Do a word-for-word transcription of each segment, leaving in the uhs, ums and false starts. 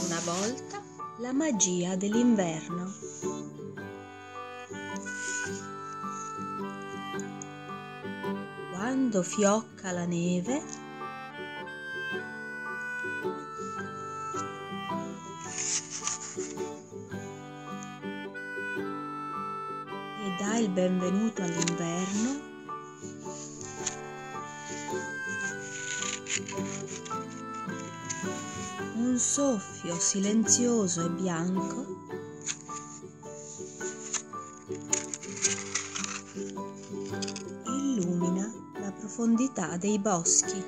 una volta la magia dell'inverno. Quando fiocca la neve, e dà il benvenuto all'inverno, un soffio silenzioso e bianco illumina la profondità dei boschi.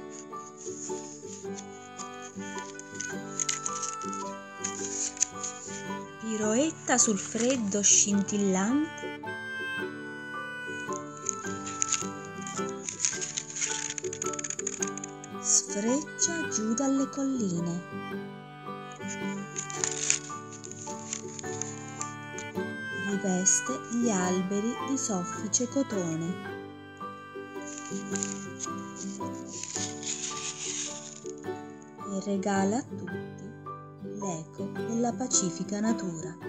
Piroetta sul freddo scintillante, sfreccia giù dalle colline, riveste gli alberi di soffice cotone e regala a tutti l'eco della pacifica natura.